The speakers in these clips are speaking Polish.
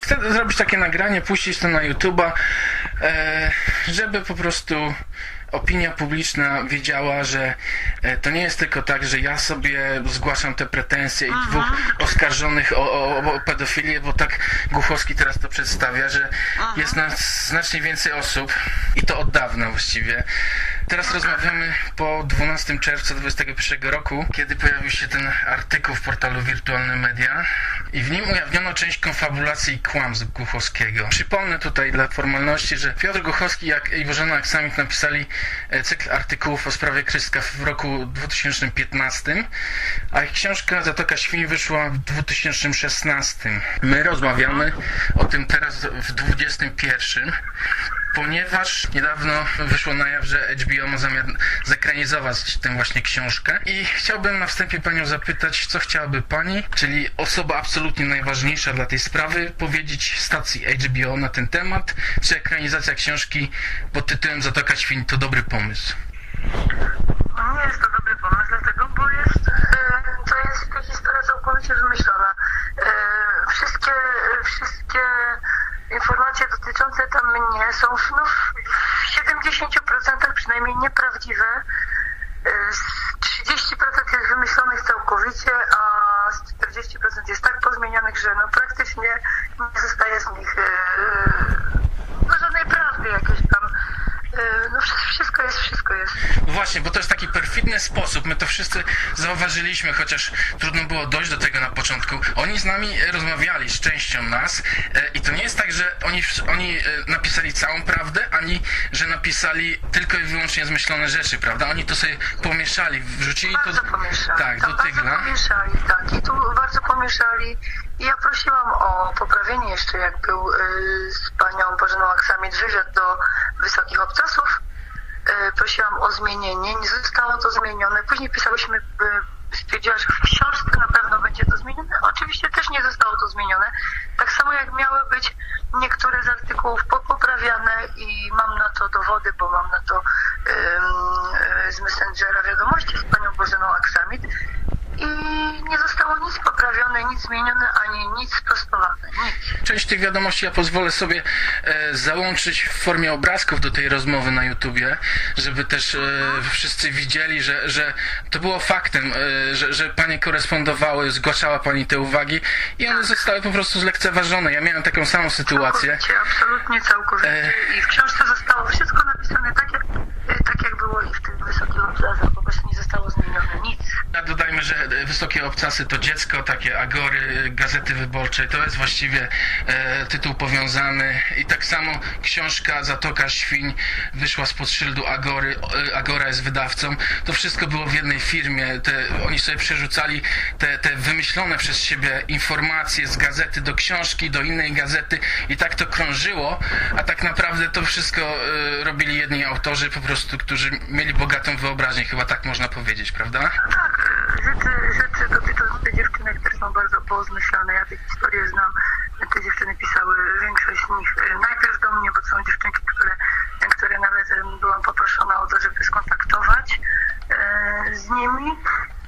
chcę zrobić takie nagranie, puścić to na YouTube'a, żeby po prostu opinia publiczna wiedziała, że to nie jest tylko tak, że ja sobie zgłaszam te pretensje i dwóch oskarżonych o pedofilię, bo tak Głuchowski teraz to przedstawia, że jest nas znacznie więcej osób i to od dawna właściwie. Teraz rozmawiamy po 12 czerwca 2021 roku, kiedy pojawił się ten artykuł w portalu Wirtualne Media i w nim ujawniono część konfabulacji i kłamstw Głuchowskiego. Przypomnę tutaj dla formalności, że Piotr Głuchowski i Bożena Aksamit napisali cykl artykułów o sprawie Krystka w roku 2015, a ich książka Zatoka Świń wyszła w 2016. My rozmawiamy o tym teraz w 2021, ponieważ niedawno wyszło na jaw, że HBO ma zamiar zekranizować tę właśnie książkę i chciałbym na wstępie panią zapytać, co chciałaby pani, czyli osoba absolutnie najważniejsza dla tej sprawy, powiedzieć stacji HBO na ten temat, czy ekranizacja książki pod tytułem Zatoka Świń to dobry pomysł? Nie jest to dobry pomysł, dlatego, bo to jest historia całkowicie wymyślona. Wszystkie informacje dotyczące tam mnie są w 70% przynajmniej nieprawdziwe. 30% jest wymyślonych całkowicie, a 40% jest tak pozmienianych, że praktycznie nie zostaje z nich żadnej prawdy jakiejś tam. Wszystko jest. Właśnie, bo to jest taki perfidny sposób. My to wszyscy zauważyliśmy, chociaż trudno było dojść do tego na początku. Oni z nami rozmawiali, z częścią nas i to nie jest tak, że oni napisali całą prawdę, ani że napisali tylko i wyłącznie zmyślone rzeczy, prawda? Oni to sobie pomieszali, wrzucili bardzo to pomieszali. tak, do tygla. Bardzo pomieszali, tak. I tu bardzo pomieszali. I ja prosiłam o poprawienie jeszcze, jak był z panią Bożeną Aksamit wywiad do Wysokich Obcasów. Prosiłam o zmienienie, nie zostało to zmienione. Później pisałyśmy, stwierdziła, że w książce na pewno będzie to zmienione. Oczywiście też nie zostało to zmienione. Tak samo jak miały być niektóre z artykułów poprawiane i mam na to dowody, bo mam na to z Messengera wiadomości z panią Bożeną Aksamit. I nie zostało nic poprawione, nic zmienione, ani nic sprostowane. Nic. Część tych wiadomości ja pozwolę sobie załączyć w formie obrazków do tej rozmowy na YouTubie, żeby też wszyscy widzieli, że to było faktem, że panie korespondowały, zgłaszała pani te uwagi i one zostały po prostu zlekceważone. Ja miałem taką samą sytuację. Absolutnie całkowicie. I w książce zostało wszystko napisane tak jak było i w tych Wysokich Obcasach. Po prostu nie zostało zmienione nic. A dodajmy, że Wysokie Obcasy to dziecko, takie Agory, Gazety Wyborczej, to jest właściwie tytuł powiązany i tak samo książka Zatoka Świń wyszła spod szyldu Agory, Agora jest wydawcą, to wszystko było w jednej firmie, oni sobie przerzucali te wymyślone przez siebie informacje z gazety do książki, do innej gazety i tak to krążyło, a tak naprawdę to wszystko robili jedni autorzy po prostu, którzy mieli bogatą wyobraźnię, chyba tak można powiedzieć, prawda? Tak, rzeczy dotyczące dziewczynek też są bardzo pozmyślane. Ja te historie znam. Te dziewczyny pisały, większość z nich najpierw do mnie, bo to są dziewczynki, które nawet byłam poproszona o to, żeby skontaktować z nimi.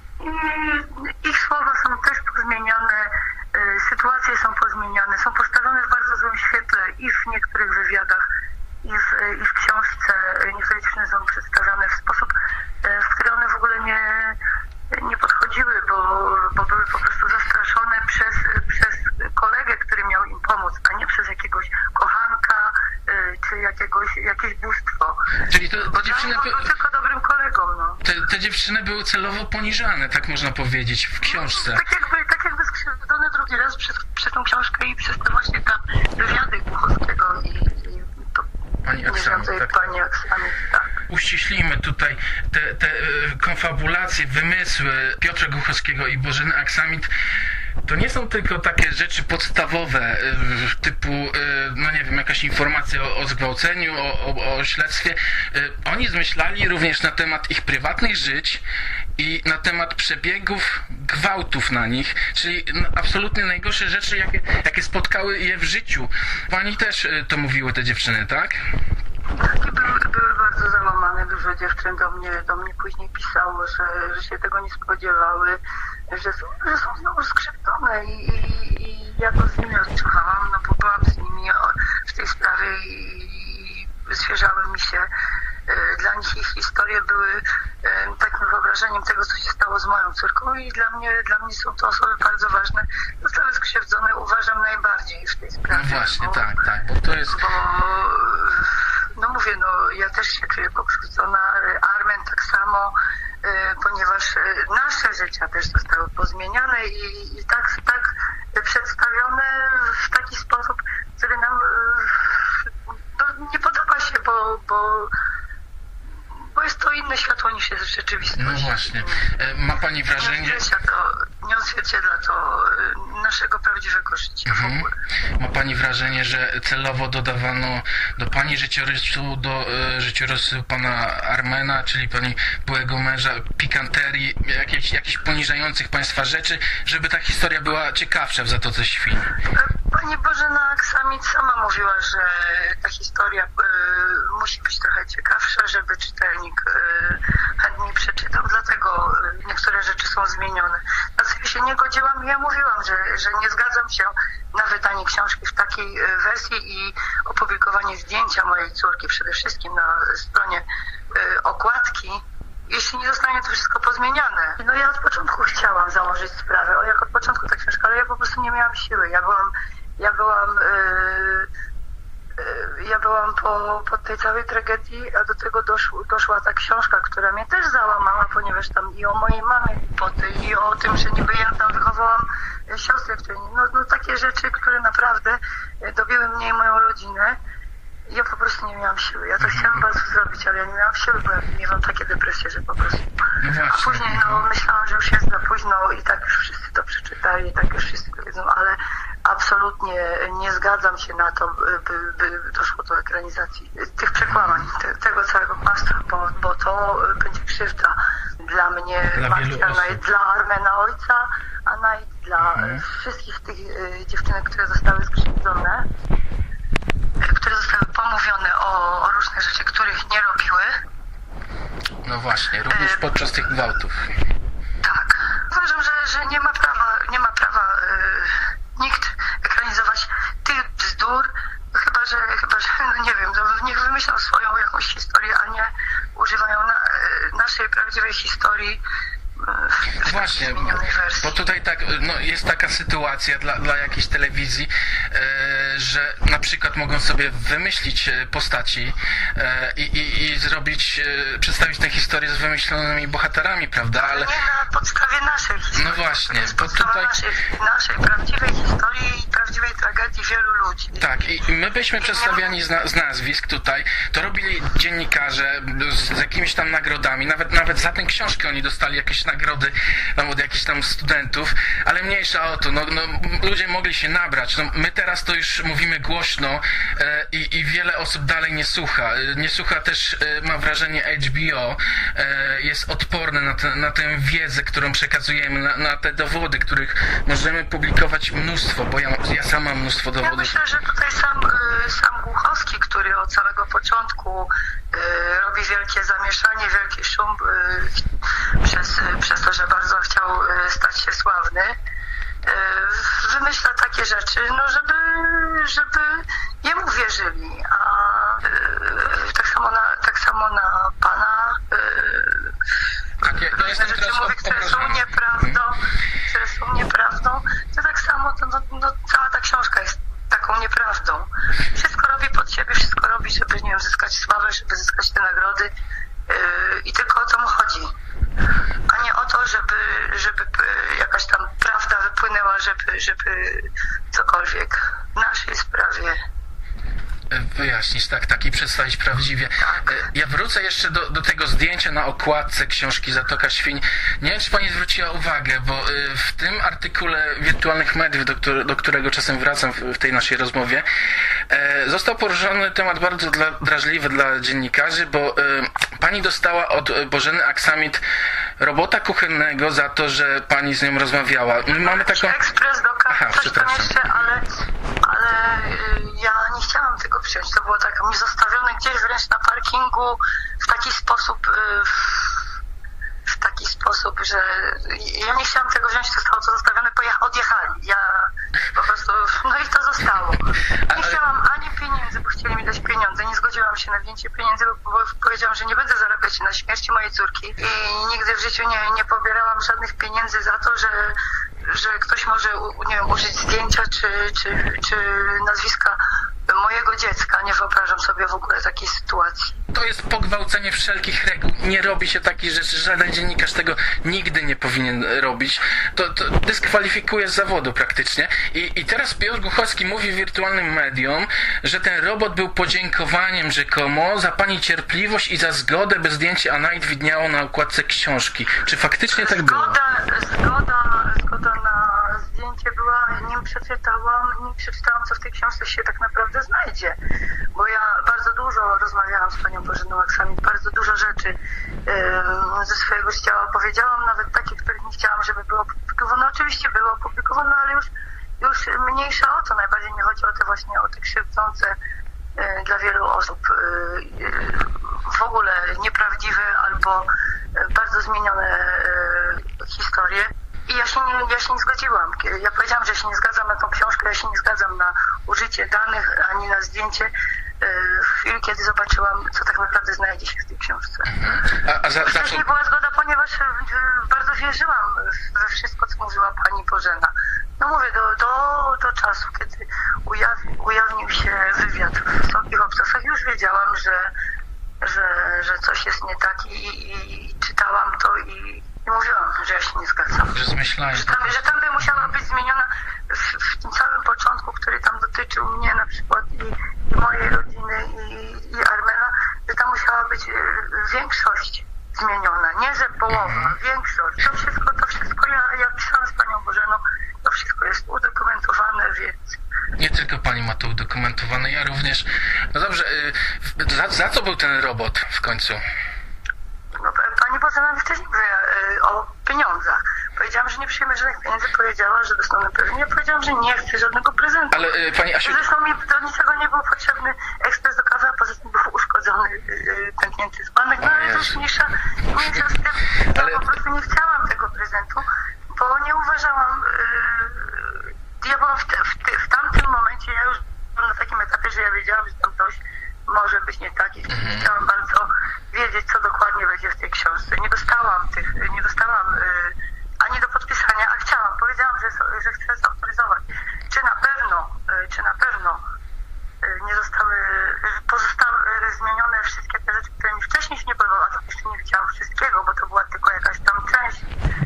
I ich słowa są też pozmieniane, sytuacje są pozmieniane, są postawione w bardzo złym świetle i w niektórych wywiadach, i w książce. Niektóre dziewczyny są przedstawiane w sposób, w który one w ogóle nie podchodziły, bo były po prostu zastraszone przez kolegę, który miał im pomóc, a nie przez jakiegoś kochanka czy jakieś bóstwo. Czyli te dziewczyny były tylko dobrym kolegą, no. Te dziewczyny były celowo poniżane, tak można powiedzieć, w książce. Tak jakby skrzywdzone drugi raz przez tą książkę i przez te właśnie tam wywiady Głuchowskiego i pani Aksamit, tak. Uściślijmy tutaj te konfabulacje, wymysły Piotra Głuchowskiego i Bożeny Aksamit. To nie są tylko takie rzeczy podstawowe, typu, no nie wiem, jakaś informacja o zgwałceniu, o śledztwie. Oni zmyślali również na temat ich prywatnych żyć i na temat przebiegów gwałtów na nich, czyli absolutnie najgorsze rzeczy, jakie spotkały je w życiu. Pani też to mówiły, te dziewczyny, tak? Były bardzo załamane. Dużo dziewczyn do mnie później pisało, że się tego nie spodziewały, że są znowu skrzywdzone i ja to z nimi odczuwałam, no bo byłam wymarzeniem tego, co się stało z moją córką i dla mnie są to osoby bardzo ważne. Zostały skrzywdzone, uważam, najbardziej w tej sprawie. No właśnie, tak, bo to jest... No mówię, ja też się czuję pokrzywdzona, Armen tak samo, ponieważ nasze życia też zostały pozmieniane i tak przedstawione w taki sposób, który nam nie podoba się, bo jest to inne światło niż jest w rzeczywistości. No właśnie. Ma pani wrażenie... Nie odzwierciedla to naszego prawdziwego życia w ogóle. Ma pani wrażenie, że celowo dodawano do pani życiorysu, do życiorysu pana Armena, czyli pani byłego męża, pikanterii, jakichś poniżających państwa rzeczy, żeby ta historia była ciekawsza w Zatoce Świń? Pani Bożena Aksamit sama mówiła, że ta historia musi być trochę ciekawsza, żeby czytelnik chętniej przeczytał, dlatego niektóre rzeczy są zmienione. Na co ja się nie godziłam, ja mówiłam, że nie zgadzam się na wydanie książki w takiej wersji i opublikowanie zdjęcia mojej córki przede wszystkim na stronie okładki, jeśli nie zostanie to wszystko pozmieniane. No ja od początku chciałam założyć sprawę, jak od początku ta książka, ale ja po prostu nie miałam siły. Ja byłam po tej całej tragedii, a do tego doszła ta książka, która mnie też załamała, ponieważ tam i o mojej mamie głupoty, i o tym, że niby ja tam wychowałam siostrę, no takie rzeczy, które naprawdę dobiły mnie i moją rodzinę. Ja po prostu nie miałam siły. Ja to chciałam bardzo zrobić, ale ja nie miałam siły, bo ja miałam takie depresje, że po prostu... A później myślałam, że już jest za późno i tak już wszyscy to przeczytali, i tak już wszyscy to wiedzą, ale absolutnie nie zgadzam się na to, by doszło do ekranizacji tych przekłamań, tego całego kłamstwa, bo to będzie krzywda dla mnie, matki, a nawet dla Armena ojca, a nawet dla wszystkich tych dziewczynek, które zostały skrzywdzone, które zostały pomówione o różne rzeczy, których nie robiły. No właśnie, również podczas tych gwałtów. Tak. Uważam, że nie ma prawa nikt ekranizować tych bzdur, chyba że no nie wiem, niech wymyślą swoją jakąś historię, a nie używają naszej prawdziwej historii. Właśnie, bo tutaj tak, jest taka sytuacja dla jakiejś telewizji, że na przykład mogą sobie wymyślić postaci i zrobić, przedstawić tę historię z wymyślonymi bohaterami, prawda? Ale nie na podstawie naszej historii. No właśnie, bo tutaj... naszej prawdziwej historii i prawdziwej tragedii wielu ludzi. Tak, i my byśmy przedstawiani z nazwisk tutaj, to robili dziennikarze z jakimiś tam nagrodami, nawet za tę książkę oni dostali jakieś nagrody od jakichś tam studentów, ale mniejsza o to, ludzie mogli się nabrać. My teraz to już mówimy głośno i wiele osób dalej nie słucha. Nie słucha też, mam wrażenie, HBO, jest odporne na tę wiedzę, którą przekazujemy, na te dowody, których możemy publikować mnóstwo, bo ja sam mam mnóstwo dowodów. Ja myślę, że tutaj sam Głuchowski, który od samego początku robi wielkie zamieszanie, wielki szum przez to, że bardzo chciał stać się sławny, wymyśla takie rzeczy, żeby jemu wierzyli, a tak samo na pana różne rzeczy mówi, które są nieprawdą, to tak samo cała ta książka jest taką nieprawdą. Wszystko robi pod siebie, wszystko robi, żeby, nie wiem, zyskać sławę, żeby zyskać te nagrody i tylko o to mu chodzi. A nie o to, żeby jakaś tam prawda wypłynęła, żeby cokolwiek w naszej sprawie wyjaśnić, tak i przedstawić prawdziwie. Ja wrócę jeszcze do tego zdjęcia na okładce książki Zatoka Świń. Nie wiem, czy pani zwróciła uwagę, bo w tym artykule Wirtualnych Mediów, do którego czasem wracam w tej naszej rozmowie, został poruszony temat bardzo drażliwy dla dziennikarzy, bo pani dostała od Bożeny Aksamit robota kuchennego za to, że pani z nią rozmawiała. My mamy taką... Ekspres do kawy, przepraszam. Jeszcze, ale ja nie chciałam tego przyjąć. To było tak mi zostawione gdzieś wręcz na parkingu w taki sposób, że ja nie chciałam tego wziąć, to zostało to zostawione, odjechali. Ja po prostu, i to zostało. Nie chciałam ani pieniędzy, bo chcieli mi dać pieniądze, nie zgodziłam się na więcej pieniędzy, bo powiedziałam, że nie będę zarabiać na śmierci mojej córki i nigdy w życiu nie pobierałam żadnych pieniędzy za to, że ktoś może, nie wiem, użyć zdjęcia czy nazwiska mojego dziecka. Nie wyobrażam sobie w ogóle takiej sytuacji. To jest pogwałcenie wszelkich reguł. Nie robi się takich rzeczy. Żaden dziennikarz tego nigdy nie powinien robić. To dyskwalifikuje z zawodu praktycznie. I teraz Piotr Głuchowski mówi wirtualnym mediom, że ten robot był podziękowaniem rzekomo za pani cierpliwość i za zgodę, by zdjęcie Anait widniało na okładce książki. Czy faktycznie tak było? Zgoda na zdjęcie była, nim przeczytałam, co w tej książce się tak naprawdę znajdzie. Bo ja bardzo dużo rozmawiałam z panią Bożeną Aksamit, bardzo dużo rzeczy ze swojego życia opowiedziałam, nawet takie, których nie chciałam, żeby było opublikowane. Oczywiście było opublikowane, ale już mniejsza o to. Najbardziej mi chodzi o te krzywdzące dla wielu osób w ogóle nieprawdziwe albo bardzo zmienione historie. I ja się nie zgodziłam. Ja powiedziałam, że się nie zgadzam na tą książkę, ja się nie zgadzam na użycie danych ani na zdjęcie w chwili, kiedy zobaczyłam, co tak naprawdę znajdzie się w tej książce. Wcześniej była zgoda, ponieważ bardzo wierzyłam we wszystko, co mówiła pani Bożena. No mówię, do czasu, kiedy ujawnił się wywiad w Wysokich Obcasach, już wiedziałam, że coś jest nie tak i czytałam to i mówiłam, że ja się nie zgadzam. Że tam by musiała być zmieniona w tym samym początku, który tam dotyczył mnie na przykład i mojej rodziny i Armena, że tam musiała być większość zmieniona. Nie, że połowa, większość. To wszystko ja pisałam z panią Bożeną, to wszystko jest udokumentowane, więc... Nie tylko pani ma to udokumentowane, ja również. No dobrze, za co był ten robot w końcu? No, pani Bożena mi wcześniej mówiła o pieniądzach. Powiedziałam, że nie przyjmę żadnych pieniędzy, powiedziała, że dostanę prezent. Ja powiedziałam, że nie chcę żadnego prezentu. Ale pani Asiu... Zresztą mi do niczego nie był potrzebny ekspres do kawy, a poza tym był uszkodzony, pęknięty dzbanek. No ale to już mniejsza z tym. Ja po prostu nie chciałam tego prezentu, bo nie uważałam... Ja byłam w tamtym momencie, ja już byłam na takim etapie, że ja wiedziałam, że tam coś może być nie tak i chciałam bardzo wiedzieć, co dokładnie będzie w tej książce. Nie dostałam ani do podpisania, a chciałam. Powiedziałam, że chcę zautoryzować. Czy na pewno nie pozostały zmienione wszystkie te rzeczy, które mi wcześniej się nie podobały, a to jeszcze nie widziałam wszystkiego, bo to była tylko jakaś tam część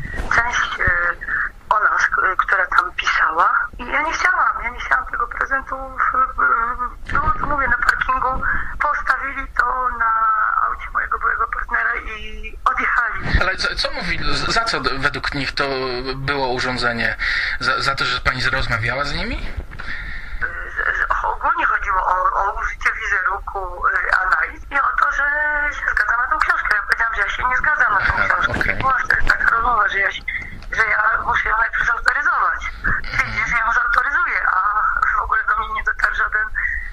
o nas, która tam pisała. I ja nie chciałam tego prezentu. Było to, mówię, na parkingu. Postawili to na aucie mojego byłego partnera i odjechali. Ale co mówi, za co według nich to było urządzenie? Za to, że pani rozmawiała z nimi? Ogólnie chodziło o użycie wizerunku Anait i o to, że się zgadzam na tą książkę. Ja powiedziałam, że ja się nie zgadzam na tą książkę. Okay. Była wtedy taka rozmowa, że ja muszę ją najpierw zautoryzować. Widzisz, ja ją zautoryzuję, a w ogóle do mnie nie dotarł żaden...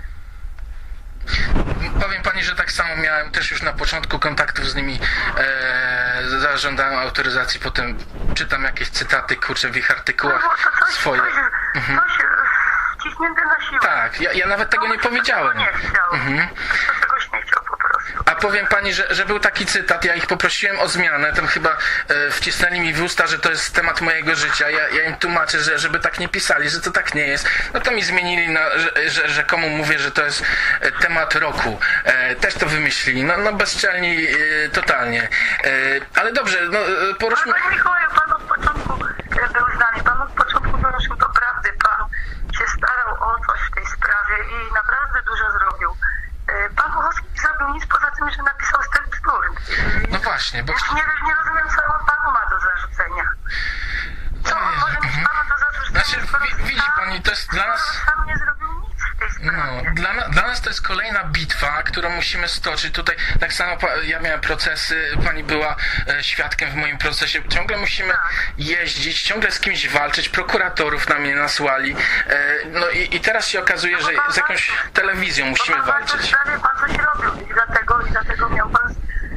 Powiem pani, że tak samo miałem też już na początku kontaktów z nimi, zażądałem autoryzacji, potem czytam jakieś cytaty, kurczę, w ich artykułach swoje. Coś wciśnięte na siłę. Tak, ja nawet tego nie powiedziałem. Nie chciał. To czegoś nie chciał po prostu. A powiem pani, że był taki cytat, ja ich poprosiłem o zmianę, tam chyba wcisnęli mi w usta, że to jest temat mojego życia, ja im tłumaczę, żeby tak nie pisali, że to tak nie jest. No to mi zmienili na, że komu mówię, że to jest temat roku. Też to wymyślili, no bezczelni totalnie. Ale dobrze, no poruszmy... Ale panie Mikołaju, pan od początku był z nami, pan od początku doruszył do prawdy, pan się starał o coś w tej sprawie i naprawdę dużo zrobił. Pan Głuchowski nie zrobił nic poza tym, że napisał sterp bzdur. No właśnie, bo... Nie rozumiem, co on panu ma do zarzucenia. Co on może mieć panu do zarzucenia? Znaczy, widzi pani, to jest dla nas... Sam nie zrobił nic w tej sprawie. No, dla nas to jest kolejna bitwa, którą musimy stoczyć. Tutaj tak samo ja miałem procesy, pani była świadkiem w moim procesie. Ciągle musimy jeździć, ciągle z kimś walczyć. Prokuratorów na mnie nasłali. No i teraz się okazuje, że z jakąś telewizją musimy walczyć. Pan coś robił i dlatego miał pan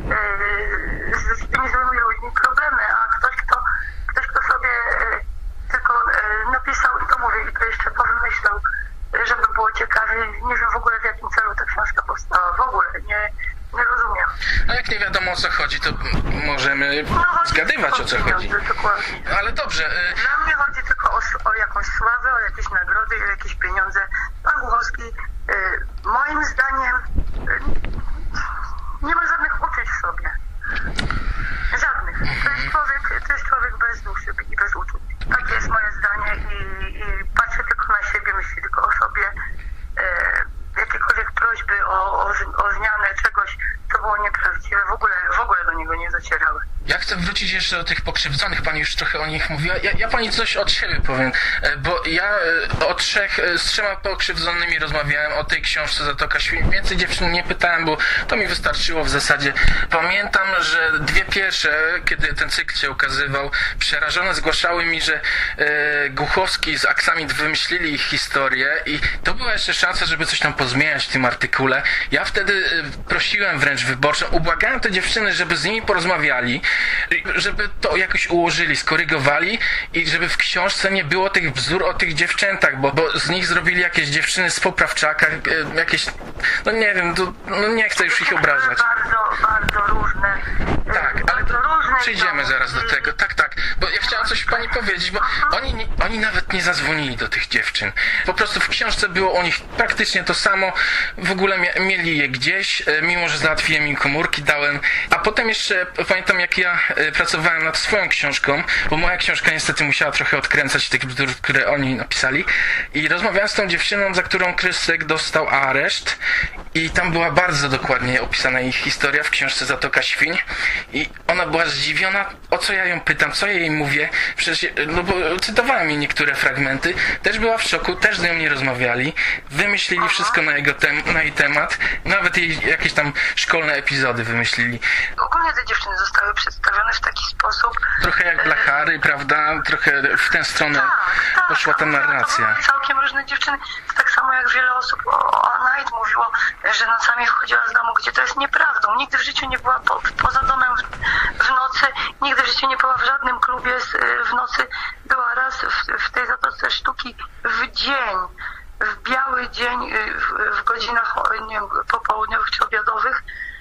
z tymi złymi ludźmi problemy, a ktoś, kto sobie tylko napisał i to mówię, i to jeszcze powymyślał, żeby było było ciekawie. Nie wiem w ogóle w jakim celu ta książka powstała. W ogóle nie rozumiem. A jak nie wiadomo o co chodzi, to możemy zgadywać o co chodzi. Dokładnie. Ale dobrze. Dla mnie chodzi tylko o jakąś sławę, o jakieś nagrody, o jakieś pieniądze. Pan Głuchowski moim zdaniem nie ma żadnych uczuć w sobie. Żadnych. To jest człowiek bez duszy i bez uczuć. Takie jest moje zdanie i patrzę tylko na siebie, myślę tylko o sobie. Jakiekolwiek prośby o zmianę czegoś, co było nieprawdziwe, w ogóle do niego nie docierały. Ja chcę wrócić jeszcze do tych pokrzywdzonych, pani już trochę o nich mówiła. Ja pani coś od siebie powiem, bo ja z 3 pokrzywdzonymi rozmawiałem o tej książce Zatoka Świń. Więcej dziewczyn nie pytałem, bo to mi wystarczyło w zasadzie. Pamiętam, że 2 pierwsze, kiedy ten cykl się ukazywał, przerażone zgłaszały mi, że Głuchowski z Aksamit wymyślili ich historię i to była jeszcze szansa, żeby coś tam pozmieniać w tym artykule. Ja wtedy prosiłem wręcz wyborczo, ubłagałem te dziewczyny, żeby z nimi porozmawiali, żeby to jakoś ułożyli, skorygowali i żeby w książce nie było tych bzdur o tych dziewczętach, bo z nich zrobili jakieś dziewczyny z poprawczaka, jakieś, no nie wiem, nie chcę już ich obrażać. Bardzo różne. Tak, ale przyjdziemy zaraz do tego. Tak, bo ja chciałem coś pani powiedzieć, bo oni nawet nie zadzwonili do tych dziewczyn. Po prostu w książce było o nich praktycznie to samo, w ogóle mieli je gdzieś, mimo że załatwiłem im komórki, dałem, a potem jeszcze pamiętam, jak ja pracowałem nad swoją książką, bo moja książka niestety musiała trochę odkręcać tych bzdur, które oni napisali i rozmawiałem z tą dziewczyną, za którą Krystek dostał areszt i tam była bardzo dokładnie opisana ich historia w książce Zatoka Świń i ona była zdziwiona, o co ja ją pytam, co ja jej mówię, przecież, no bo cytowałem jej niektóre fragmenty, też była w szoku, też z nią nie rozmawiali, wymyślili wszystko na jej temat, nawet jej jakieś tam szkolne epizody wymyślili. Ogólnie te dziewczyny zostały przedstawione w taki sposób... Trochę jak blachary, prawda? Trochę w tę stronę poszła ta narracja. To były całkiem różne dziewczyny. Tak samo jak wiele osób o Night mówiło, że nocami wchodziła z domu, gdzie to jest nieprawdą. Nigdy w życiu nie była poza domem w nocy, nigdy w życiu nie była w żadnym klubie w nocy. Była raz w tej Zatoce Sztuki w dzień, w biały dzień, w godzinach, nie wiem, popołudniowych czy obiadowych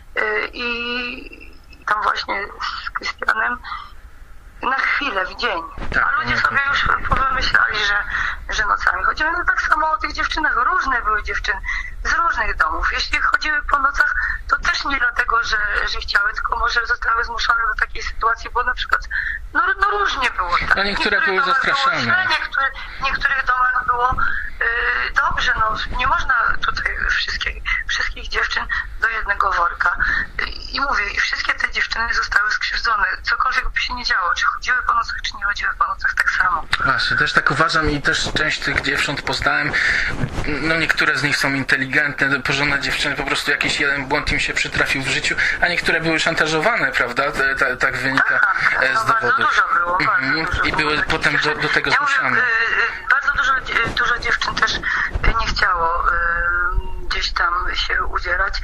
i tam właśnie z Krystianem na chwilę, w dzień. A ludzie sobie już powymyślali, że nocami chodziły. No tak samo o tych dziewczynach. Różne były dziewczyny z różnych domów. Jeśli chodziły po nocach, to też nie dlatego, że chciały, tylko może zostały zmuszone do takiej sytuacji, bo na przykład no różnie było. Tak? No niektóre były zastraszane. W niektórych domach było dobrze. No, nie można tutaj wszystkich dziewczyn do jednego worka. I mówię, i wszystkie te dziewczyny zostały skrzywdzone. Cokolwiek by się nie działo, czy chodziły po nocach, czy nie chodziły po nocach, tak samo. Właśnie, też tak uważam i też część tych dziewcząt poznałem. No niektóre z nich są inteligentne, porządne dziewczyny, po prostu jakiś jeden błąd im się przytrafił w życiu, a niektóre były szantażowane, prawda? Tak wynika z dowodów. Bardzo dużo było, I były potem do tego zmuszane. Bardzo dużo dziewczyn też nie chciało gdzieś tam się udzielać,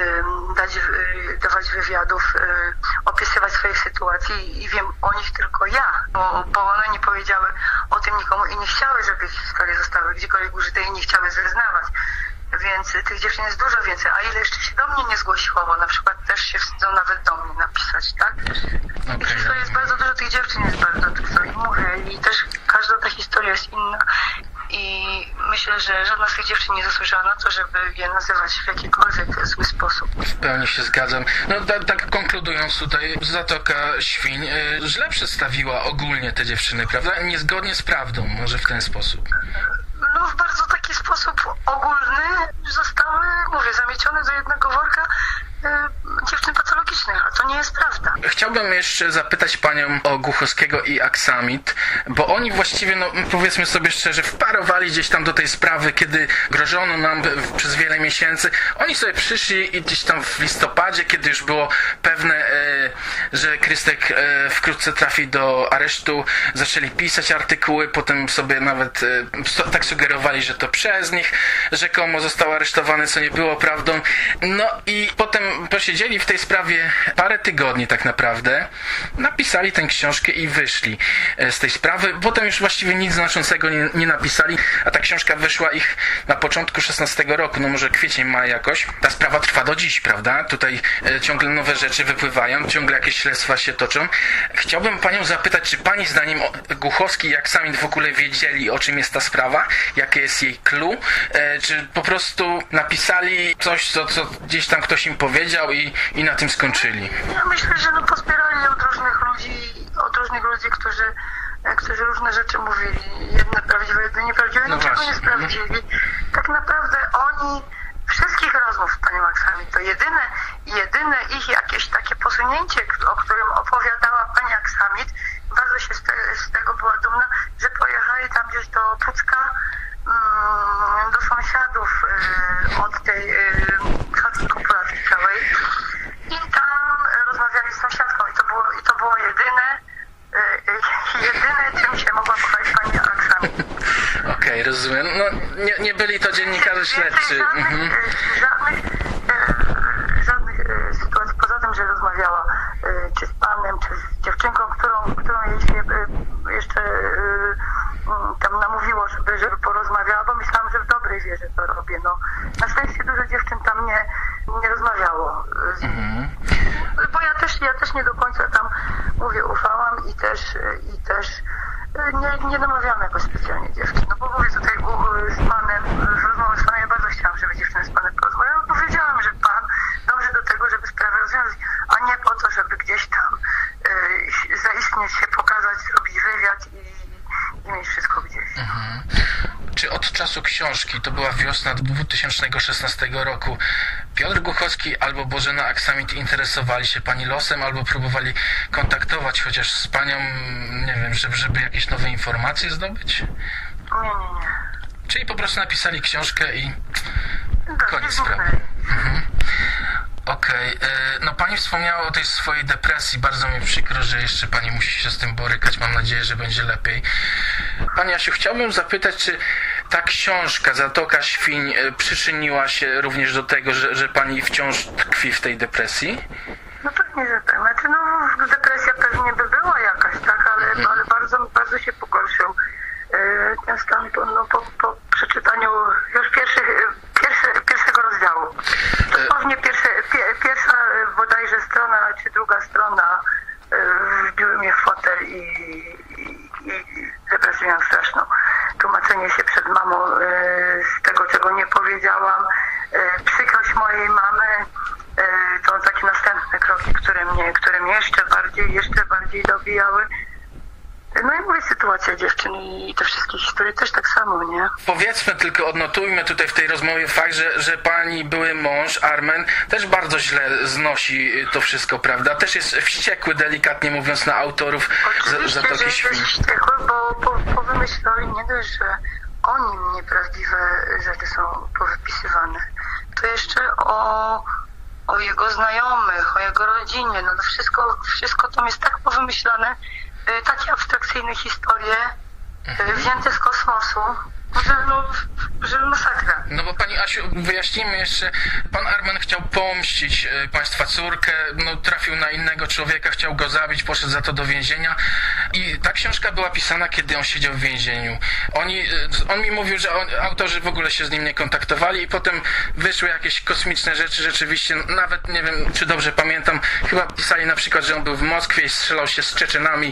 dawać wywiadów, opisywać swoich sytuacji i wiem o nich tylko ja, bo one nie powiedziały o tym nikomu i nie chciały, żeby ich historie zostały gdziekolwiek użyte i nie chciały zrezygnować. Więc tych dziewczyn jest dużo więcej, a ile jeszcze się do mnie nie zgłosiło, bo na przykład też się wstydzą nawet do mnie napisać, tak? I to jest bardzo dużo tych dziewczyn, jest bardzo dużo i mówię, i też każda ta historia jest inna i myślę, że żadna z tych dziewczyn nie zasłużyła na to, żeby je nazywać w jakikolwiek zły sposób. W pełni się zgadzam. No tak konkludując tutaj, Zatoka Świń źle przedstawiła ogólnie te dziewczyny, prawda? Niezgodnie z prawdą, może w ten sposób. No w bardzo taki sposób ogólny zostały, mówię, zamiecione do jednego worka dziewczyn patologicznych, a to nie jest prawda. Chciałbym jeszcze zapytać panią o Głuchowskiego i Aksamit, bo oni właściwie, no powiedzmy sobie szczerze, wparowali gdzieś tam do tej sprawy, kiedy grożono nam przez wiele miesięcy. Oni sobie przyszli i gdzieś tam w listopadzie, kiedy już było pewne, że Krystek wkrótce trafi do aresztu, zaczęli pisać artykuły, potem sobie nawet tak sugerowali, że to przez nich rzekomo został aresztowany, co nie było prawdą. No i potem posiedzieli w tej sprawie parę tygodni tak naprawdę. naprawdę. Napisali tę książkę i wyszli z tej sprawy. Potem już właściwie nic znaczącego nie napisali, a ta książka wyszła ich na początku 16 roku, no może kwiecień, maj jakoś. Ta sprawa trwa do dziś, prawda? Tutaj ciągle nowe rzeczy wypływają, ciągle jakieś śledztwa się toczą. Chciałbym panią zapytać, czy pani zdaniem Głuchowski i Aksamit w ogóle wiedzieli, o czym jest ta sprawa? Jakie jest jej clue? Czy po prostu napisali coś, co gdzieś tam ktoś im powiedział i na tym skończyli? Ja myślę, że pozbierali od różnych ludzi, którzy różne rzeczy mówili. Jedne prawdziwe, jedne nieprawdziwe, niczego nie sprawdzili. Tak naprawdę oni wszystkich rozmów z panią Aksamit, to jedyne ich jakieś takie posunięcie, o którym opowiadała pani Aksamit, bardzo się z tego była dumna, że pojechali tam gdzieś do Pucka, do sąsiadów od tej chatki kopulacji całej i tam rozmawiali z sąsiadką i to było jedyne, czym się mogła pochwalić pani Aksamit. Okej, rozumiem. No, nie byli to dziennikarze śledczy. Żadnych sytuacji, poza tym, że rozmawiała czy z panem, czy z dziewczynką, którą jej się jeszcze tam namówiło, żeby porozmawiała, bo myślałam, że w dobrej wierze to robię. No, na szczęście dużo dziewczyn tam nie rozmawiało. Bo ja też nie do końca tam, mówię, ufałam i też nie namawiałam jakoś specjalnie dziewczyn. No bo mówię tutaj z panem, w rozmowie z panem, ja bardzo chciałam, żeby dziewczyny z panem porozmawiały. Powiedziałam, że pan dąży do tego, żeby sprawę rozwiązać, a nie po to, żeby gdzieś tam zaistnieć się, pokazać, zrobić wywiad i mieć wszystko gdzieś. Czy od czasu książki, to była wiosna 2016 roku, Piotr Głuchowski albo Bożena Aksamit interesowali się pani losem, albo próbowali kontaktować chociaż z panią, nie wiem, żeby jakieś nowe informacje zdobyć? Nie. Czyli po prostu napisali książkę i koniec sprawy. Okej. No pani wspomniała o tej swojej depresji. Bardzo mi przykro, że jeszcze pani musi się z tym borykać. Mam nadzieję, że będzie lepiej. Pani Jasiu, chciałbym zapytać, czy ta książka Zatoka Świń przyczyniła się również do tego, że pani wciąż tkwi w tej depresji? No pewnie, że tak. Znaczy, depresja pewnie by była jakaś, tak, ale bardzo się pogorszył ten stan po przeczytaniu już pierwszego rozdziału. Dosłownie pierwsza bodajże strona, czy druga strona wbiły mnie w fotel i depresję miałam straszną. Tłumaczenie się przed mamą z tego, czego nie powiedziałam, przykrość mojej mamy, to takie następne kroki, które mnie jeszcze bardziej dobijały. No i mówię, sytuacja dziewczyn i te wszystkie historie też tak samo, nie? Powiedzmy tylko, odnotujmy tutaj w tej rozmowie fakt, że pani były mąż, Armen, też bardzo źle znosi to wszystko, prawda? Też jest wściekły, delikatnie mówiąc, na autorów Zatoki Świń. Jest wściekły, bo wymyślali nie dość, że oni nieprawdziwe rzeczy są powypisywane, to jeszcze o jego znajomych, o jego rodzinie, no wszystko tam jest tak powymyślane, takie abstrakcyjne historie wzięte z kosmosu, że masakra. No bo pani Asiu, wyjaśnijmy jeszcze, pan Armen chciał pomścić państwa córkę, trafił na innego człowieka, chciał go zabić, poszedł za to do więzienia i ta książka była pisana, kiedy on siedział w więzieniu. On mi mówił, że autorzy w ogóle się z nim nie kontaktowali i potem wyszły jakieś kosmiczne rzeczy, rzeczywiście, nawet nie wiem, czy dobrze pamiętam, chyba pisali na przykład, że on był w Moskwie i strzelał się z Czeczenami.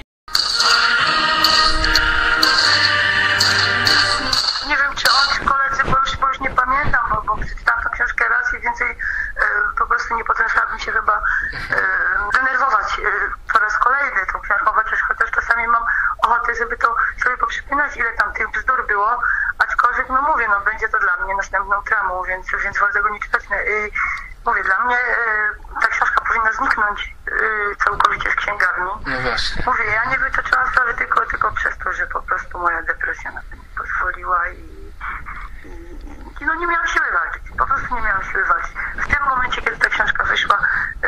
Nie wiem, czy on, czy koledzy, bo już nie pamiętam, bo przeczytałam tę książkę raz i więcej po prostu nie potrafiłabym się chyba denerwować po raz kolejny tą książką, chociaż czasami mam ochotę, żeby to sobie poprzypinać, ile tam tych bzdur było, aczkolwiek, mówię, będzie to dla mnie następną traumą, więc wolę tego nie czytać. Mówię, dla mnie ta książka powinna zniknąć całkowicie z księgarni. No właśnie. Mówię, ja nie wytoczyłam sprawy tylko przez to, że po prostu moja depresja na to nie pozwoliła i nie miałam siły walczyć. Po prostu nie miałam siły walczyć. W tym momencie, kiedy ta książka wyszła,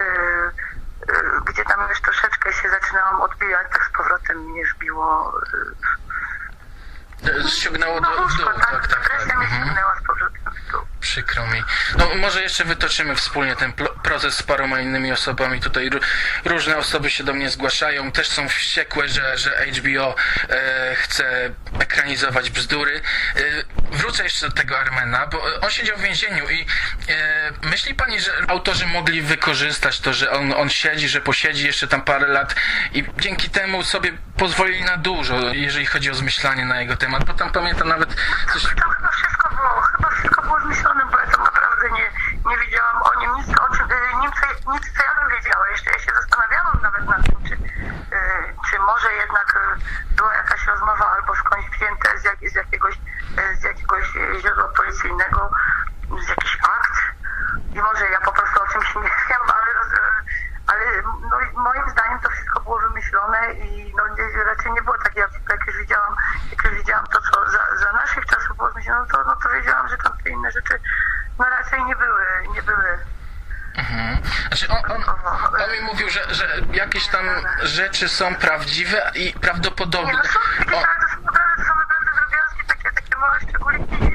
gdzie tam już troszeczkę się zaczynałam odbijać, tak z powrotem mnie wbiło. Ściągnęło do łóżko, tak. Depresja mnie ściągnęła z powrotem w dół. Przykro mi. No może jeszcze wytoczymy wspólnie ten proces z paroma innymi osobami. Tutaj różne osoby się do mnie zgłaszają. Też są wściekłe, że HBO chce ekranizować bzdury. Wrócę jeszcze do tego Armena, bo on siedział w więzieniu i myśli pani, że autorzy mogli wykorzystać to, że on siedzi, że posiedzi jeszcze tam parę lat i dzięki temu sobie pozwolili na dużo, jeżeli chodzi o zmyślanie na jego temat, bo tam pamiętam nawet coś... Tam chyba wszystko było zmyślone, bo ja tam naprawdę nie wiedziałam o nim nic, co ja bym wiedziała. Jeszcze ja się zastanawiałam nawet nad tym, czy może jednak była jakaś rozmowa albo skądś wzięte z jakiegoś źródła policyjnego, z jakichś akt i może ja po prostu o czymś nie wiem, ale no, moim zdaniem to wszystko było wymyślone i no, raczej nie było takie, jak już widziałam to, co za naszych czasów było wymyślone, no to wiedziałam, że tam te inne rzeczy no raczej nie były. Mhm. Znaczy on mi mówił, że jakieś tam rzeczy są prawdziwe i prawdopodobne. Nie, no są, ale to są naprawdę drobiazgi, takie małe szczególiki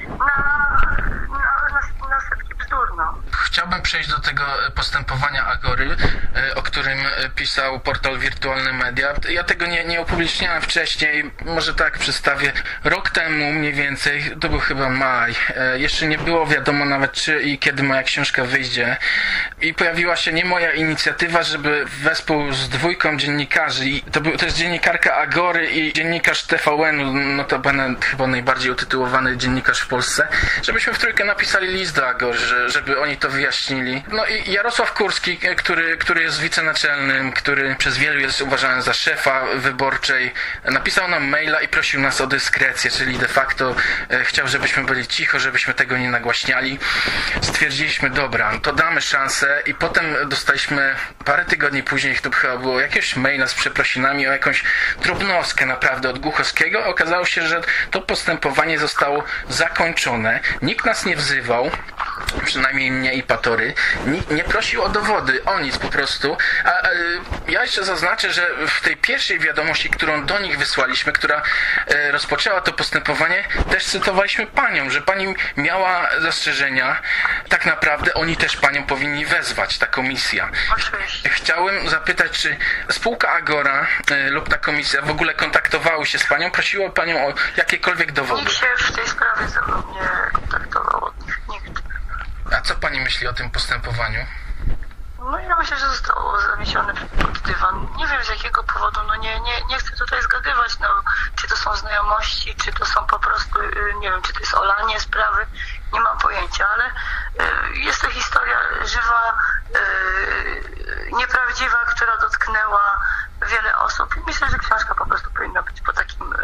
na setki bzdur, no. Chciałbym przejść do tego postępowania Agory, o którym pisał portal Wirtualne Media. Ja tego nie upubliczniałem wcześniej, może tak przedstawię. Rok temu mniej więcej, to był chyba maj, jeszcze nie było wiadomo nawet czy i kiedy moja książka wyjdzie i pojawiła się nie moja inicjatywa, żeby wespół z dwójką dziennikarzy, i to jest dziennikarka Agory i dziennikarz TVN-u, notabene chyba najbardziej utytułowany dziennikarz w Polsce, żebyśmy w trójkę napisali list do Agory, żeby oni to wyjaśnili. No i Jarosław Kurski, który jest wicenaczelnym, który przez wielu jest uważany za szefa wyborczej, napisał nam maila i prosił nas o dyskrecję, czyli de facto chciał, żebyśmy byli cicho, żebyśmy tego nie nagłaśniali. Stwierdziliśmy, dobra, to damy szansę i potem dostaliśmy parę tygodni później, to chyba było jakiegoś maila z przeprosinami o jakąś drobnostkę naprawdę od Głuchowskiego. Okazało się, że to postępowanie zostało zakończone. Nikt nas nie wzywał, przynajmniej mnie i Patory, nie prosił o dowody, o nic po prostu. Ja jeszcze zaznaczę, że w tej pierwszej wiadomości, którą do nich wysłaliśmy, która rozpoczęła to postępowanie, też cytowaliśmy panią, że pani miała zastrzeżenia. Tak naprawdę oni też panią powinni wezwać, ta komisja. Chciałem zapytać, czy spółka Agora lub ta komisja w ogóle kontaktowały się z panią, prosiło panią o jakiekolwiek dowody? Nikt się w tej sprawie ze mną nie kontaktował, nikt. A co pani myśli o tym postępowaniu? No ja myślę, że zostało zamiesione pod dywan. Nie wiem z jakiego powodu, no nie chcę tutaj zgadywać, no czy to są znajomości, czy to są po prostu, nie wiem, czy to jest olanie sprawy, nie mam pojęcia, ale jest to historia żywa, nieprawdziwa, która dotknęła wiele osób i myślę, że książka po prostu powinna być po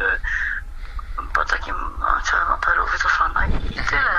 takim całym apelu wycofana i tyle,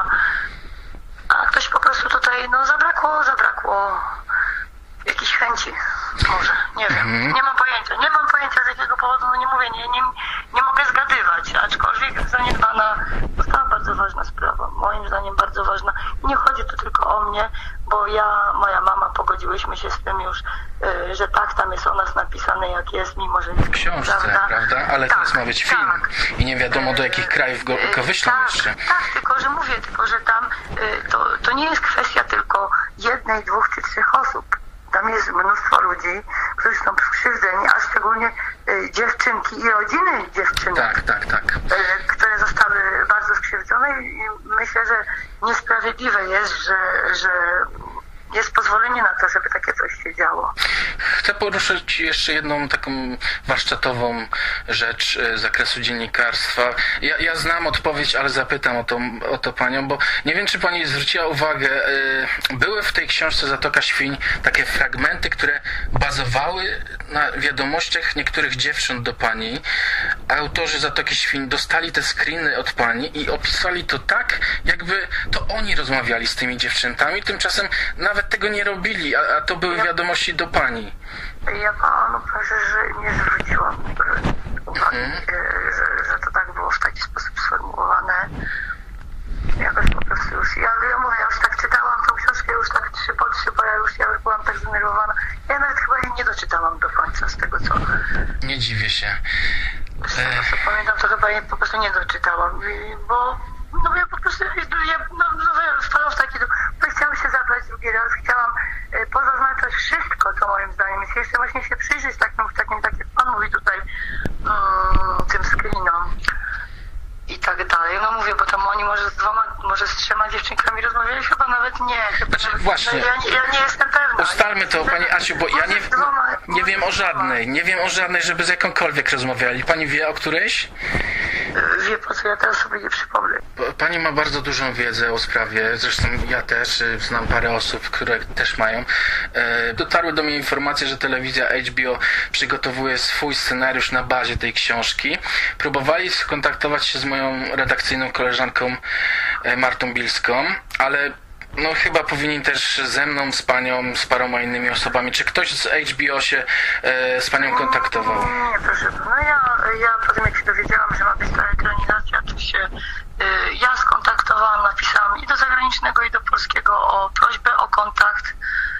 a ktoś po prostu tutaj, no zabrakło jakiejś chęci, może, nie wiem, nie mam pojęcia z jakiego powodu, no nie mówię, nie mogę zgadywać, aczkolwiek zaniedbana została bardzo ważna sprawa, moim zdaniem bardzo ważna. Nie chodzi tu tylko o mnie, bo moja mama pogodziłyśmy się z tym już, że tak, tam jest o nas napisane jak jest, mimo że jest w książce, prawda? Ale tak, teraz ma być film i nie wiadomo do jakich krajów go wyślą jeszcze. Tak, tylko że tam to nie jest kwestia tylko jednej, dwóch czy trzech osób. Tam jest mnóstwo ludzi, którzy są skrzywdzeni, a szczególnie dziewczynki i rodziny dziewczynek, które zostały bardzo skrzywdzone i myślę, że niesprawiedliwe jest, że jest pozwolenie na to, żeby takie coś się działo. Chcę poruszyć jeszcze jedną taką warsztatową rzecz z zakresu dziennikarstwa. Ja znam odpowiedź, ale zapytam o to panią, bo nie wiem, czy pani zwróciła uwagę, były w tej książce Zatoka Świń takie fragmenty, które bazowały na wiadomościach niektórych dziewcząt do pani. Autorzy Zatoki Świń dostali te screeny od pani i opisali to tak, jakby to oni rozmawiali z tymi dziewczętami, tymczasem nawet tego nie robili, a to były wiadomości do pani. Ja panu proszę, że nie zwróciłam uwagi, że to tak było w taki sposób sformułowane. Jakoś po prostu już, ja mówię, ja już tak czytałam tą książkę, już tak 3 po 3, bo ja już byłam tak zdenerwowana. Ja nawet chyba jej nie doczytałam do końca z tego, co... Nie dziwię się. Z tego, co pamiętam, to chyba jej po prostu nie doczytałam, bo ja po prostu, rozmawiali? Chyba nawet nie. Znaczy, właśnie. No, ja nie jestem pewna. Ustalmy to, Pani Asiu, bo ja nie wiem o żadnej. Nie wiem o żadnej, żeby z jakąkolwiek rozmawiali. Pani wie o którejś? Wie po co, ja teraz sobie nie przypomnę. Pani ma bardzo dużą wiedzę o sprawie, zresztą ja też, znam parę osób, które też mają. Dotarły do mnie informacje, że telewizja HBO przygotowuje swój scenariusz na bazie tej książki. Próbowali skontaktować się z moją redakcyjną koleżanką Martą Bilską, ale no chyba powinni też ze mną, z panią, z paroma innymi osobami. Czy ktoś z HBO się z panią kontaktował? Nie, proszę. No ja potem jak się dowiedziałam, że ma być ta ekranizacja, to się ja skontaktowałam, napisałam i do zagranicznego, i do polskiego o prośbę o kontakt.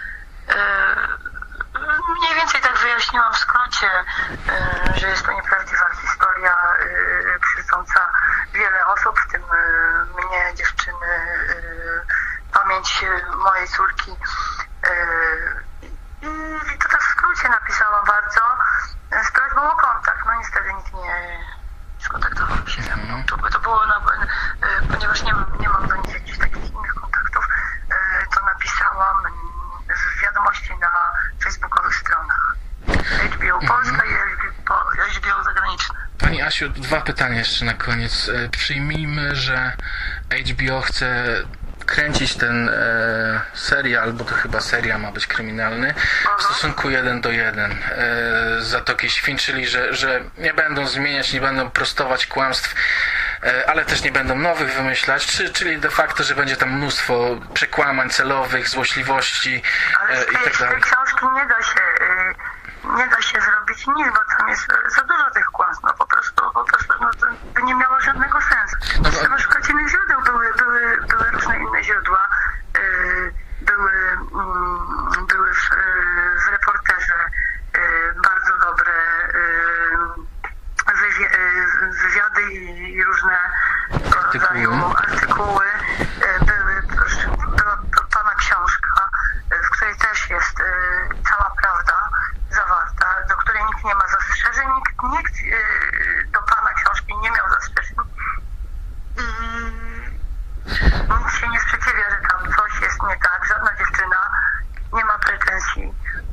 Mniej więcej tak wyjaśniłam w skrócie, że jest to nieprawdziwa historia krzywdząca wiele osób, w tym mnie, dziewczyny, pamięć mojej córki. I to tak w skrócie napisałam bardzo z prośbą o kontakt. No niestety nikt nie skontaktował się ze mną. To było, ponieważ nie mam do nich jakichś takich innych kontaktów, to napisałam w wiadomości na facebookowych stronach HBO Polska i HBO zagraniczne. Pani Asiu, 2 pytania jeszcze na koniec. Przyjmijmy, że HBO chce kręcić ten serial, bo to chyba seria ma być kryminalny, w stosunku 1:1 Zatoki Świń, czyli że nie będą zmieniać, nie będą prostować kłamstw, ale też nie będą nowych wymyślać, czyli de facto, że będzie tam mnóstwo przekłamań celowych, złośliwości i tak dalej. Ale z tej książki nie da się zrobić nic, bo tam jest za dużo tych kłamstw, no po prostu no, to nie miało żadnego sensu. Trzeba szukać innych źródeł, były różne inne źródła, były w Reporterze bardzo dobre wywiady i różne rodzaju artykuły, była pana książka, w której też jest cała prawda zawarta, do której nikt nie ma zastrzeżeń, nikt do pana książki nie miał zastrzeżeń i nikt się nie sprzeciwia, że tam coś jest nie tak, żadna dziewczyna nie ma pretensji.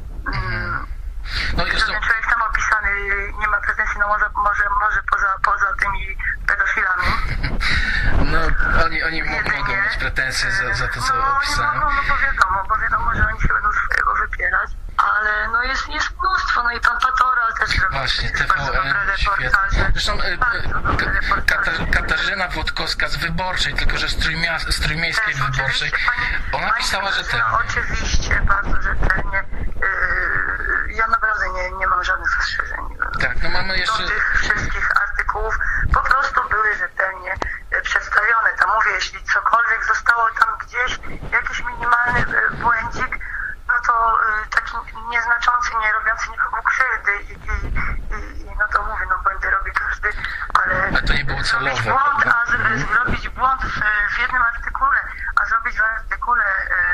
No Żaden człowiek tam opisany nie ma pretensji, no może poza tymi pedofilami. No oni mogą mieć pretensje za to, co opisałem. No bo wiadomo, że oni się będą swojego wypierać, ale no jest mnóstwo, no i pan Patora też robi właśnie, bardzo dobre reportaże. Zresztą Katarzyna Włodkowska z Wyborczej, tylko że z Trójmiejskiej Wyborczej, ona pisała rzetelnie. Oczywiście, bardzo rzetelnie. Ja naprawdę nie mam żadnych zastrzeżeń. Tak, no mamy jeszcze... Do tych wszystkich artykułów po prostu były rzetelnie przedstawione. Tam mówię, jeśli cokolwiek zostało tam gdzieś, jakiś minimalny błędzik, no to taki nieznaczący, nie robiący nikomu krzywdy i no to mówię, no błędy robi każdy, ale to nie było celowe. Zrobić błąd w jednym artykule, a zrobić w artykule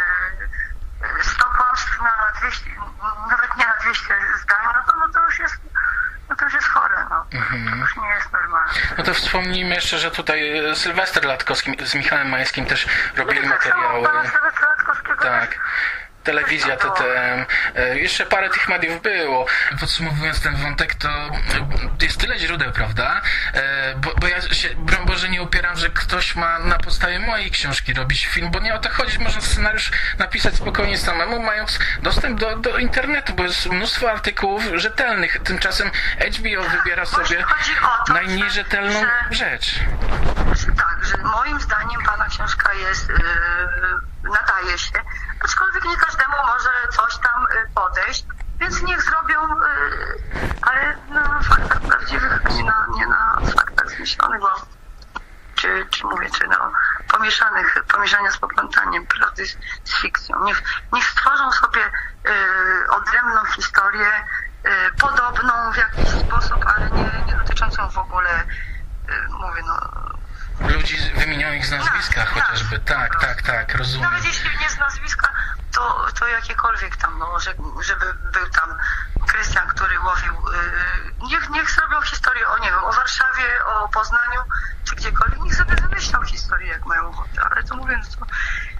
100 kłamstw na 200, nawet nie na 200 zdań, no to już jest chore, no. To już nie jest normalne. No to wspomnijmy jeszcze, że tutaj Sylwester Latkowski z Michałem Majewskim też robili materiały. Tak. Telewizja, TTM, jeszcze parę tych mediów było. Podsumowując ten wątek, to jest tyle źródeł, prawda? Bo ja się, broń Boże, nie upieram, że ktoś ma na podstawie mojej książki robić film, bo nie o to chodzi, można scenariusz napisać spokojnie samemu, mając dostęp do internetu, bo jest mnóstwo artykułów rzetelnych. Tymczasem HBO wybiera sobie najmniej rzetelną rzecz. Tak, że moim zdaniem pana książka jest... nadaje się, aczkolwiek nie każdemu może coś tam podejść, więc niech zrobią, ale na faktach prawdziwych, a nie na faktach zmyślonych, bo czy pomieszania z poplątaniem prawdy z fikcją. Niech stworzą sobie odrębną historię, podobną w jakiś sposób, ale nie dotyczącą w ogóle, mówię, ludzi wymienionych z nazwiska chociażby. Tak, rozumiem. Nawet jeśli nie z nazwiska, to jakiekolwiek tam, żeby był tam Krystian, który łowił. Niech zrobią historię o, nie wiem, o Warszawie, o Poznaniu, czy gdziekolwiek. Niech sobie wymyślą historię, jak mają ochotę. Ale to mówiąc,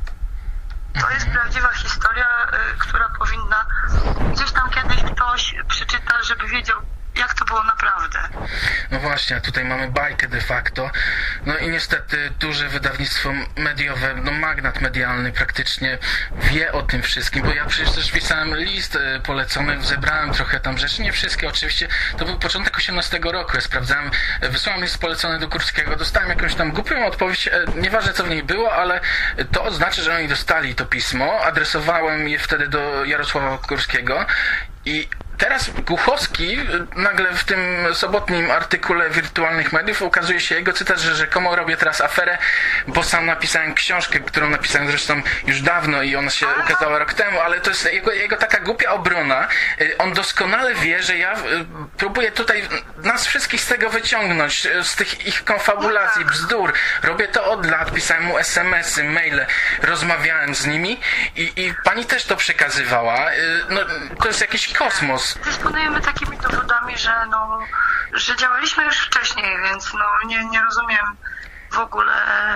jest prawdziwa historia, która powinna gdzieś tam kiedyś ktoś przeczyta, żeby wiedział, jak to było naprawdę. No właśnie, a tutaj mamy bajkę de facto. No i niestety duże wydawnictwo mediowe, no magnat medialny praktycznie wie o tym wszystkim, bo ja przecież też pisałem list polecony, zebrałem trochę tam rzeczy, nie wszystkie oczywiście. To był początek 18 roku, ja sprawdzałem, wysłałem list polecony do Kurskiego, dostałem jakąś tam głupią odpowiedź, nieważne co w niej było, ale to oznacza, że oni dostali to pismo, adresowałem je wtedy do Jarosława Kurskiego i teraz Głuchowski nagle w tym sobotnim artykule wirtualnych mediów ukazuje się jego cytat, że rzekomo robię teraz aferę, bo sam napisałem książkę, którą napisałem zresztą już dawno i ona się ukazała rok temu, ale to jest jego taka głupia obrona. On doskonale wie, że ja próbuję tutaj nas wszystkich z tego wyciągnąć, z tych ich konfabulacji, bzdur. Robię to od lat, pisałem mu SMS-y, maile, rozmawiałem z nimi i pani też to przekazywała. No, to jest jakiś kosmos. Dysponujemy takimi dowodami, że działaliśmy już wcześniej, więc nie rozumiem w ogóle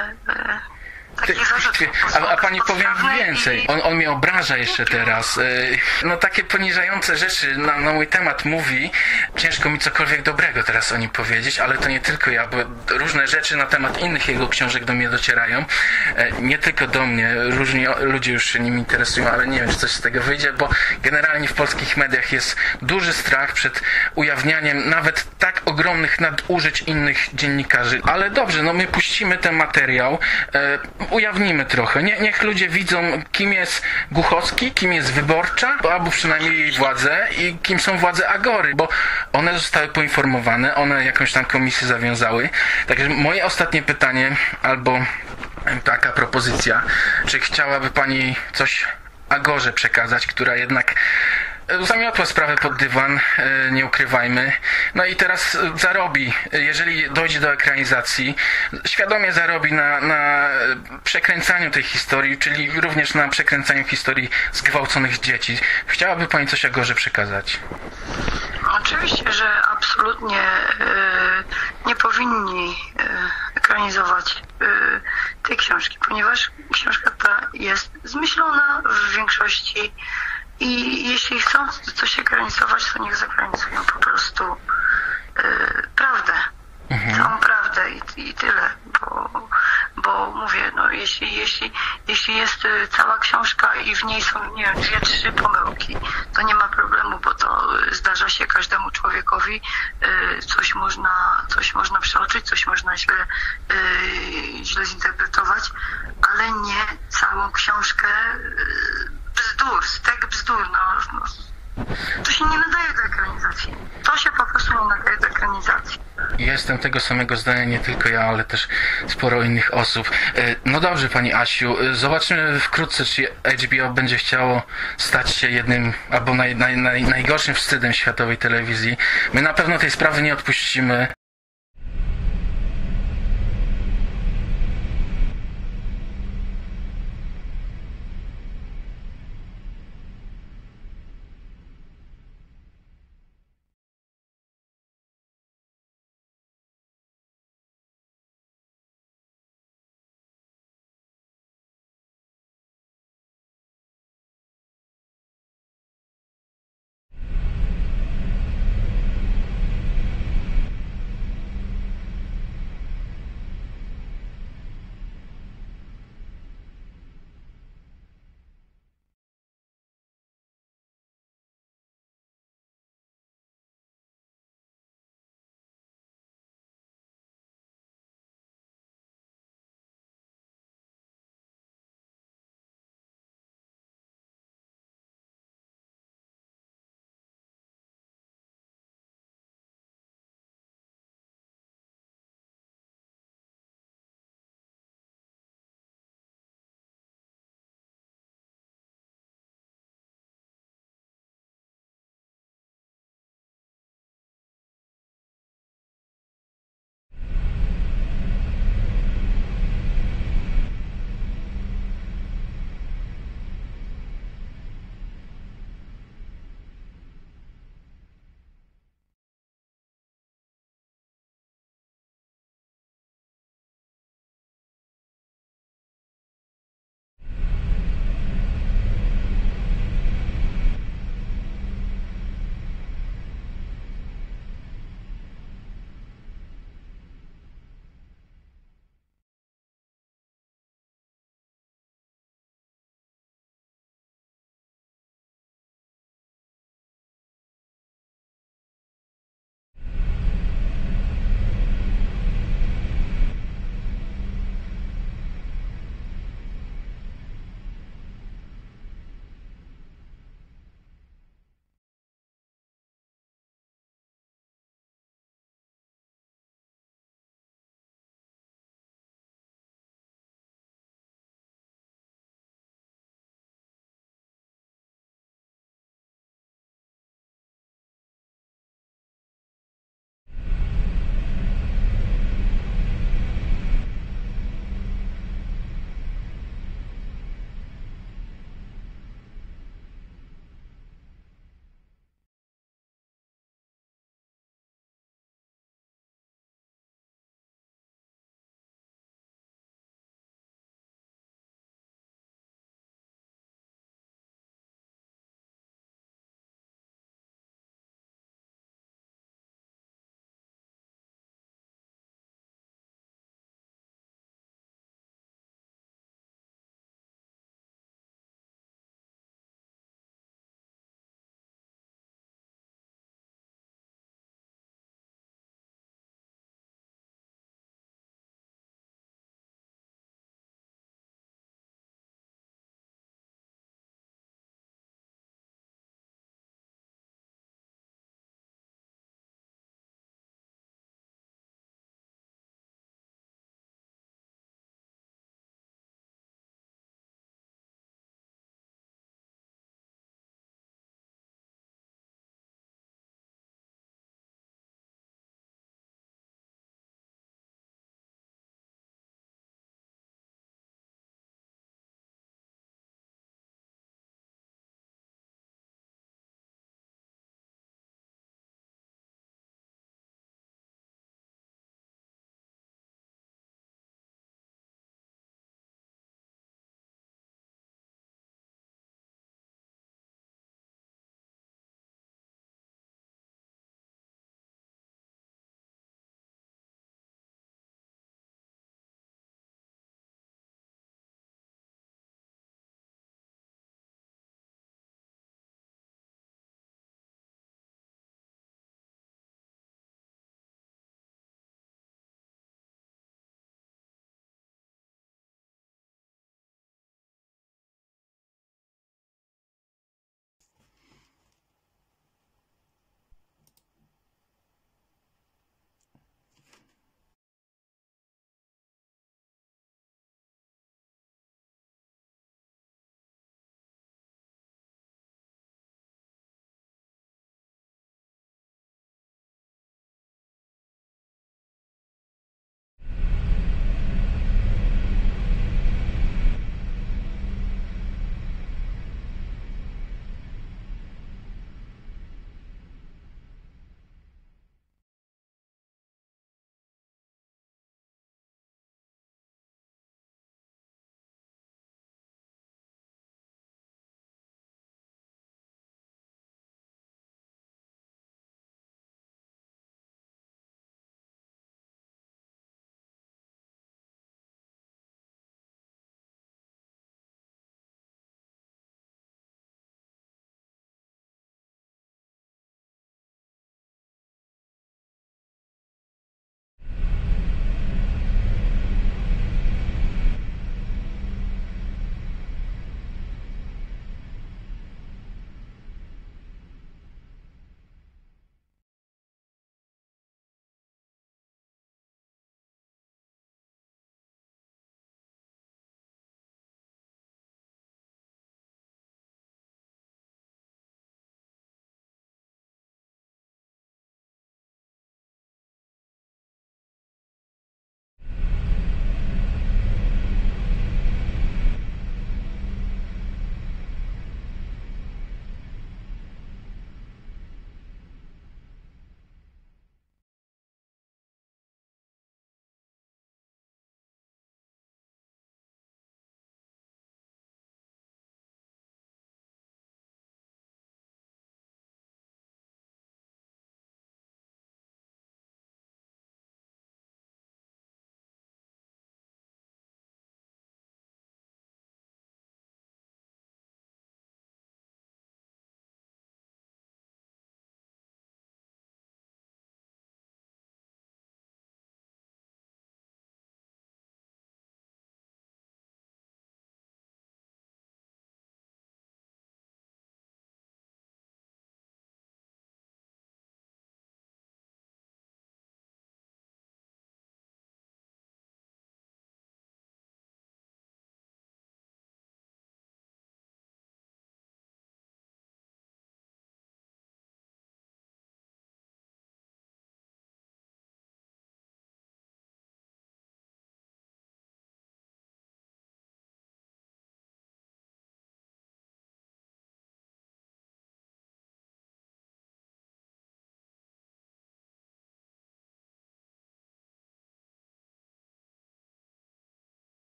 takich zarzutów. A pani powiem więcej. On mnie obraża jeszcze teraz. No takie poniżające rzeczy na mój temat mówi. Ciężko mi cokolwiek dobrego teraz o nim powiedzieć, ale to nie tylko ja, bo różne rzeczy na temat innych jego książek do mnie docierają. Nie tylko do mnie. Różni ludzie już się nim interesują, ale nie wiem, czy coś z tego wyjdzie, bo generalnie w polskich mediach jest duży strach przed ujawnianiem nawet tak ogromnych nadużyć innych dziennikarzy. Ale dobrze, no my puścimy ten materiał. Ujawnimy trochę. Niech ludzie widzą, kim jest Głuchowski, kim jest Wyborcza, albo przynajmniej jej władze i kim są władze Agory, bo one zostały poinformowane, one jakąś tam komisję zawiązały. Także moje ostatnie pytanie, albo taka propozycja, czy chciałaby pani coś Agorze przekazać, która jednak zamiotła sprawę pod dywan, nie ukrywajmy. No i teraz zarobi, jeżeli dojdzie do ekranizacji, świadomie zarobi na przekręcaniu tej historii, czyli również na przekręcaniu historii zgwałconych dzieci. Chciałaby pani coś Agorze przekazać? Oczywiście, że absolutnie nie powinni ekranizować tej książki, ponieważ książka ta jest zmyślona w większości i jeśli chcą coś ekranizować, to niech zakranizują po prostu prawdę. Całą prawdę i tyle, bo mówię, no jeśli jest cała książka i w niej są, nie wiem, 2-3 pomyłki, to nie ma problemu, bo to zdarza się każdemu człowiekowi, coś można przeoczyć, coś można źle zinterpretować, ale nie całą książkę bzdur, stek bzdur, to się nie nadaje do ekranizacji. To się po prostu nie nadaje do ekranizacji. Jestem tego samego zdania, nie tylko ja, ale też sporo innych osób. No dobrze, pani Asiu, zobaczymy wkrótce, czy HBO będzie chciało stać się jednym albo najgorszym wstydem światowej telewizji. My na pewno tej sprawy nie odpuścimy.